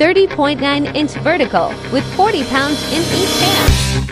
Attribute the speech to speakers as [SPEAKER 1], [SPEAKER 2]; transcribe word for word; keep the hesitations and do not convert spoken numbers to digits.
[SPEAKER 1] thirty point nine inch vertical with forty pounds in each hand.